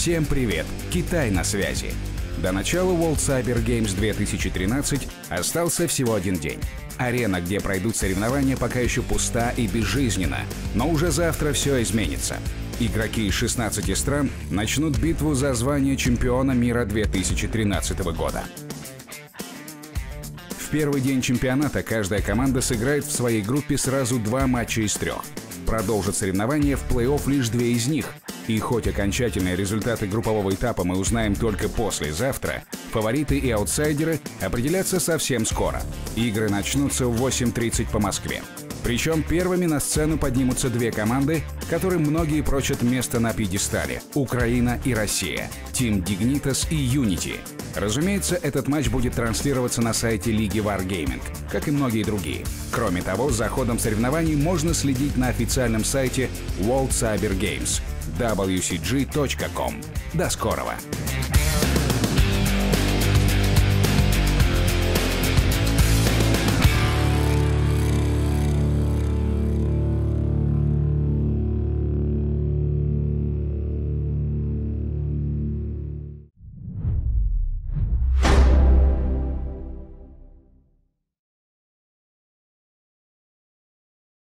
Всем привет! Китай на связи. До начала World Cyber Games 2013 остался всего один день. Арена, где пройдут соревнования, пока еще пуста и безжизненна, но уже завтра все изменится. Игроки из 16 стран начнут битву за звание чемпиона мира 2013 года. В первый день чемпионата каждая команда сыграет в своей группе сразу 2 матча из 3. Продолжат соревнования в плей-офф лишь 2 из них. И хоть окончательные результаты группового этапа мы узнаем только послезавтра, фавориты и аутсайдеры определятся совсем скоро. Игры начнутся в 8:30 по Москве. Причем первыми на сцену поднимутся 2 команды, которым многие прочат место на пьедестале – Украина и Россия, Team Dignitas и Unity. Разумеется, этот матч будет транслироваться на сайте Лиги Wargaming, как и многие другие. Кроме того, за ходом соревнований можно следить на официальном сайте World Cyber Games wcg.com. До скорого!